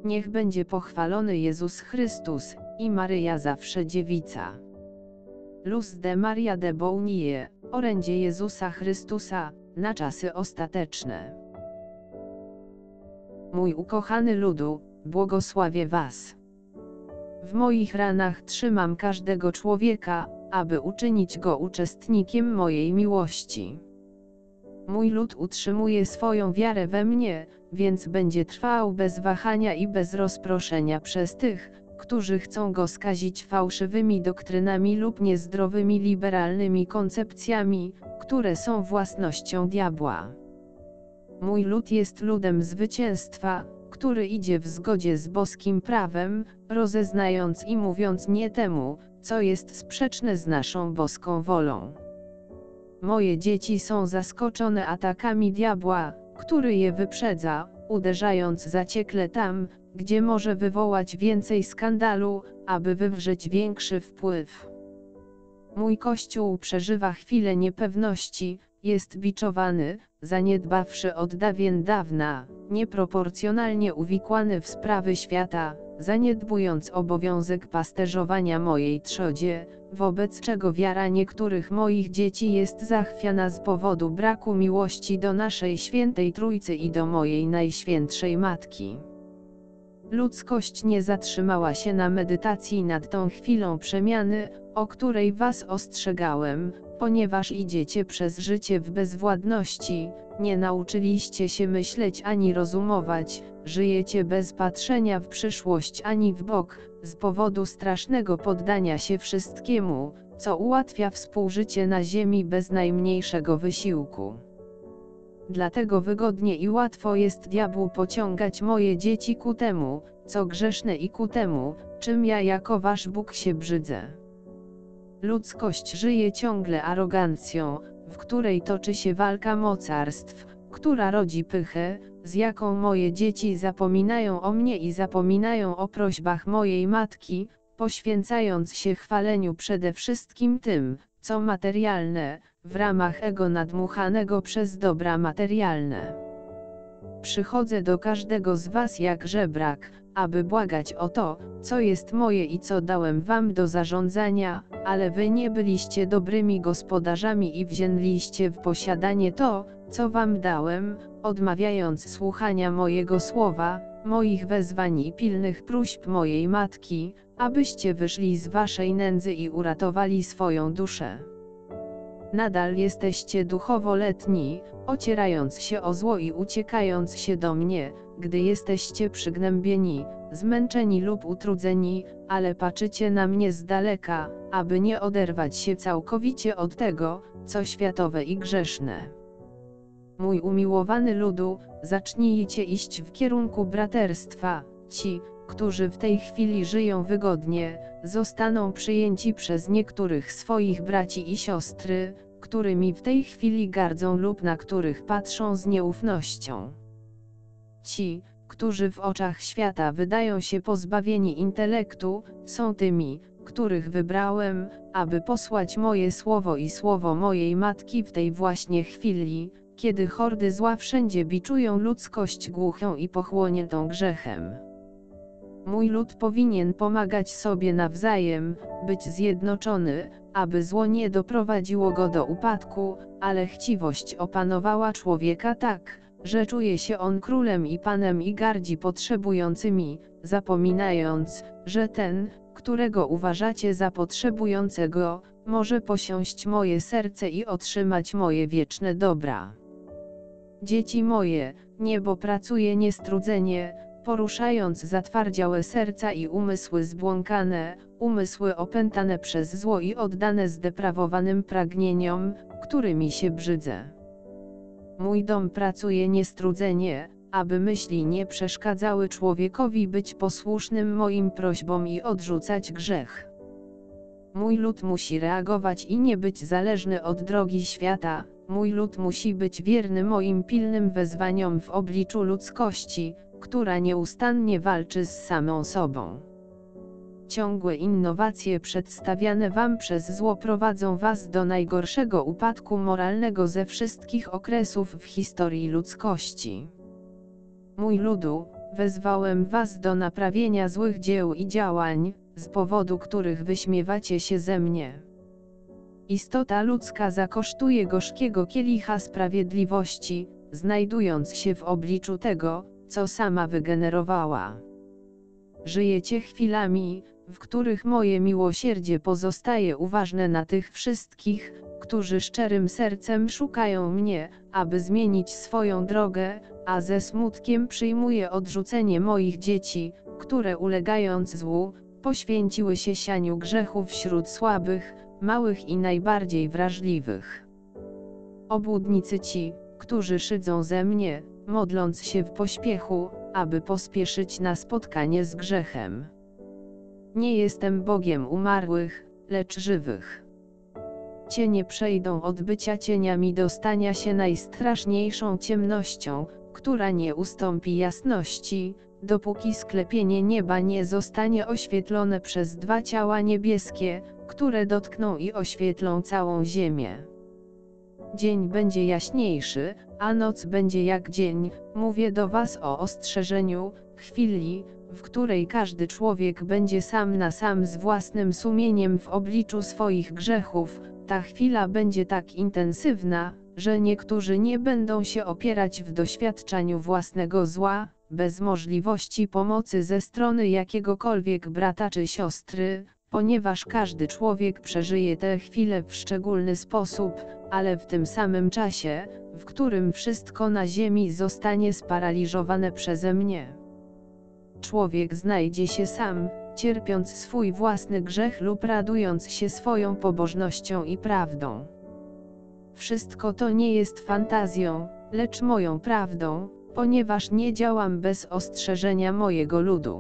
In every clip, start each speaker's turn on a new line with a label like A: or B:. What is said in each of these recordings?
A: Niech będzie pochwalony Jezus Chrystus, i Maryja zawsze dziewica. Luz de Maria de Bounie, orędzie Jezusa Chrystusa, na czasy ostateczne. Mój ukochany ludu, błogosławię was. W moich ranach trzymam każdego człowieka, aby uczynić go uczestnikiem mojej miłości. Mój lud utrzymuje swoją wiarę we mnie, więc będzie trwał bez wahania i bez rozproszenia przez tych, którzy chcą go skazić fałszywymi doktrynami lub niezdrowymi liberalnymi koncepcjami, które są własnością diabła. Mój lud jest ludem zwycięstwa, który idzie w zgodzie z boskim prawem, rozeznając i mówiąc nie temu, co jest sprzeczne z naszą boską wolą. Moje dzieci są zaskoczone atakami diabła, który je wyprzedza, uderzając zaciekle tam, gdzie może wywołać więcej skandalu, aby wywrzeć większy wpływ. Mój Kościół przeżywa chwilę niepewności, jest biczowany, zaniedbawszy od dawien dawna, nieproporcjonalnie uwikłany w sprawy świata, zaniedbując obowiązek pasterzowania mojej trzodzie, wobec czego wiara niektórych moich dzieci jest zachwiana z powodu braku miłości do naszej świętej Trójcy i do mojej Najświętszej Matki. Ludzkość nie zatrzymała się na medytacji nad tą chwilą przemiany, o której was ostrzegałem, ponieważ idziecie przez życie w bezwładności, nie nauczyliście się myśleć ani rozumować, żyjecie bez patrzenia w przyszłość ani w bok, z powodu strasznego poddania się wszystkiemu, co ułatwia współżycie na ziemi bez najmniejszego wysiłku. Dlatego wygodnie i łatwo jest diabłu pociągać moje dzieci ku temu, co grzeszne i ku temu, czym ja jako wasz Bóg się brzydzę. Ludzkość żyje ciągle arogancją, w której toczy się walka mocarstw, która rodzi pychę, z jaką moje dzieci zapominają o mnie i zapominają o prośbach mojej matki, poświęcając się chwaleniu przede wszystkim tym, co materialne, w ramach ego nadmuchanego przez dobra materialne. Przychodzę do każdego z was jak żebrak, aby błagać o to, co jest moje i co dałem wam do zarządzania, ale wy nie byliście dobrymi gospodarzami i wzięliście w posiadanie to, co wam dałem, odmawiając słuchania mojego słowa, moich wezwań i pilnych próśb mojej matki, abyście wyszli z waszej nędzy i uratowali swoją duszę. Nadal jesteście duchowo letni, ocierając się o zło i uciekając się do mnie, gdy jesteście przygnębieni, zmęczeni lub utrudzeni, ale patrzycie na mnie z daleka, aby nie oderwać się całkowicie od tego, co światowe i grzeszne. Mój umiłowany ludu, zacznijcie iść w kierunku braterstwa. Ci, którzy w tej chwili żyją wygodnie, zostaną przyjęci przez niektórych swoich braci i siostry, którymi w tej chwili gardzą lub na których patrzą z nieufnością. Ci, którzy w oczach świata wydają się pozbawieni intelektu, są tymi, których wybrałem, aby posłać moje słowo i słowo mojej matki w tej właśnie chwili, kiedy hordy zła wszędzie biczują ludzkość głuchą i pochłoniętą grzechem. Mój lud powinien pomagać sobie nawzajem, być zjednoczony, aby zło nie doprowadziło go do upadku, ale chciwość opanowała człowieka tak, że czuje się on królem i panem i gardzi potrzebującymi, zapominając, że ten, którego uważacie za potrzebującego, może posiąść moje serce i otrzymać moje wieczne dobra. Dzieci moje, niebo pracuje niestrudzenie, poruszając zatwardziałe serca i umysły zbłąkane, umysły opętane przez zło i oddane zdeprawowanym pragnieniom, którymi się brzydzę. Mój dom pracuje niestrudzenie, aby myśli nie przeszkadzały człowiekowi być posłusznym moim prośbom i odrzucać grzech. Mój lud musi reagować i nie być zależny od drogi świata, mój lud musi być wierny moim pilnym wezwaniom w obliczu ludzkości, która nieustannie walczy z samą sobą. Ciągłe innowacje przedstawiane wam przez zło prowadzą was do najgorszego upadku moralnego ze wszystkich okresów w historii ludzkości. Mój ludu, wezwałem was do naprawienia złych dzieł i działań, z powodu których wyśmiewacie się ze mnie. Istota ludzka zakosztuje gorzkiego kielicha sprawiedliwości, znajdując się w obliczu tego, co sama wygenerowała. Żyjecie chwilami, w których moje miłosierdzie pozostaje uważne na tych wszystkich, którzy szczerym sercem szukają mnie, aby zmienić swoją drogę, a ze smutkiem przyjmuję odrzucenie moich dzieci, które ulegając złu, poświęciły się sianiu grzechów wśród słabych, małych i najbardziej wrażliwych. Obłudnicy ci, którzy szydzą ze mnie, modląc się w pośpiechu, aby pospieszyć na spotkanie z grzechem. Nie jestem Bogiem umarłych, lecz żywych. Cienie przejdą od bycia cieniami do stania się najstraszniejszą ciemnością, która nie ustąpi jasności, dopóki sklepienie nieba nie zostanie oświetlone przez dwa ciała niebieskie, które dotkną i oświetlą całą ziemię. Dzień będzie jaśniejszy, a noc będzie jak dzień. Mówię do was o ostrzeżeniu, chwili, w której każdy człowiek będzie sam na sam z własnym sumieniem w obliczu swoich grzechów. Ta chwila będzie tak intensywna, że niektórzy nie będą się opierać w doświadczaniu własnego zła, bez możliwości pomocy ze strony jakiegokolwiek brata czy siostry, ponieważ każdy człowiek przeżyje tę chwilę w szczególny sposób, ale w tym samym czasie, w którym wszystko na ziemi zostanie sparaliżowane przeze mnie. Człowiek znajdzie się sam, cierpiąc swój własny grzech lub radując się swoją pobożnością i prawdą. Wszystko to nie jest fantazją, lecz moją prawdą, ponieważ nie działam bez ostrzeżenia mojego ludu.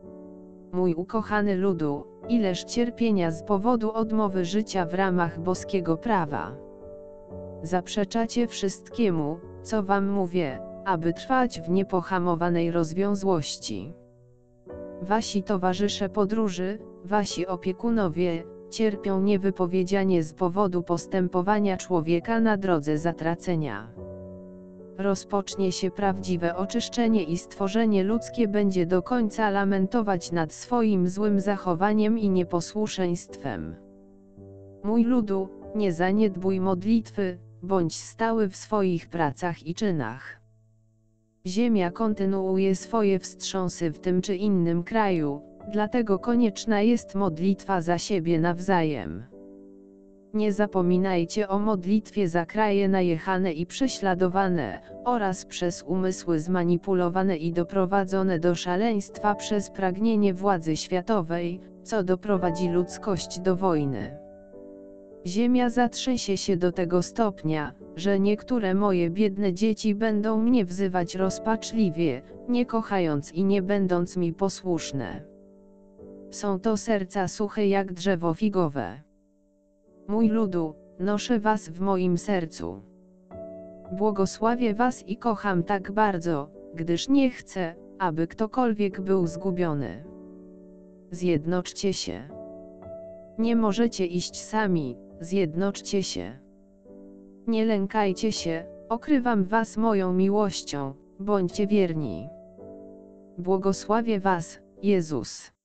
A: Mój ukochany ludu, ileż cierpienia z powodu odmowy życia w ramach boskiego prawa. Zaprzeczacie wszystkiemu, co wam mówię, aby trwać w niepohamowanej rozwiązłości. Wasi towarzysze podróży, wasi opiekunowie, cierpią niewypowiedzianie z powodu postępowania człowieka na drodze zatracenia. Rozpocznie się prawdziwe oczyszczenie i stworzenie ludzkie będzie do końca lamentować nad swoim złym zachowaniem i nieposłuszeństwem. Mój ludu, nie zaniedbuj modlitwy, bądź stały w swoich pracach i czynach. Ziemia kontynuuje swoje wstrząsy w tym czy innym kraju, dlatego konieczna jest modlitwa za siebie nawzajem. Nie zapominajcie o modlitwie za kraje najechane i prześladowane, oraz przez umysły zmanipulowane i doprowadzone do szaleństwa przez pragnienie władzy światowej, co doprowadzi ludzkość do wojny. Ziemia zatrzęsie się do tego stopnia, że niektóre moje biedne dzieci będą mnie wzywać rozpaczliwie, nie kochając i nie będąc mi posłuszne. Są to serca suche jak drzewo figowe. Mój ludu, noszę was w moim sercu. Błogosławię was i kocham tak bardzo, gdyż nie chcę, aby ktokolwiek był zgubiony. Zjednoczcie się. Nie możecie iść sami, zjednoczcie się. Nie lękajcie się, okrywam was moją miłością, bądźcie wierni. Błogosławię was, Jezus.